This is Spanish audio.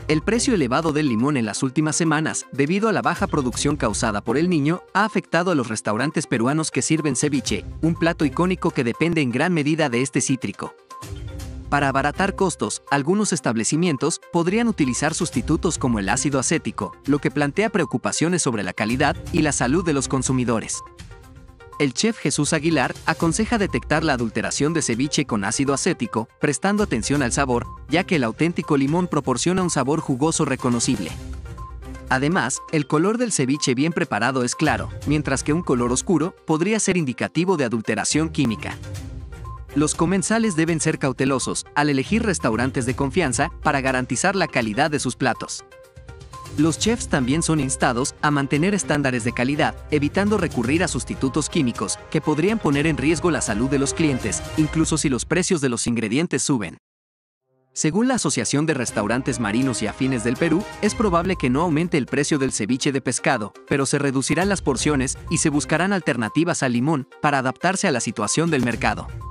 El precio elevado del limón en las últimas semanas, debido a la baja producción causada por el Niño, ha afectado a los restaurantes peruanos que sirven ceviche, un plato icónico que depende en gran medida de este cítrico. Para abaratar costos, algunos establecimientos podrían utilizar sustitutos como el ácido acético, lo que plantea preocupaciones sobre la calidad y la salud de los consumidores. El chef Jesús Aguilar aconseja detectar la adulteración de ceviche con ácido acético, prestando atención al sabor, ya que el auténtico limón proporciona un sabor jugoso reconocible. Además, el color del ceviche bien preparado es claro, mientras que un color oscuro podría ser indicativo de adulteración química. Los comensales deben ser cautelosos al elegir restaurantes de confianza para garantizar la calidad de sus platos. Los chefs también son instados a mantener estándares de calidad, evitando recurrir a sustitutos químicos que podrían poner en riesgo la salud de los clientes, incluso si los precios de los ingredientes suben. Según la Asociación de Restaurantes Marinos y Afines del Perú, es probable que no aumente el precio del ceviche de pescado, pero se reducirán las porciones y se buscarán alternativas al limón para adaptarse a la situación del mercado.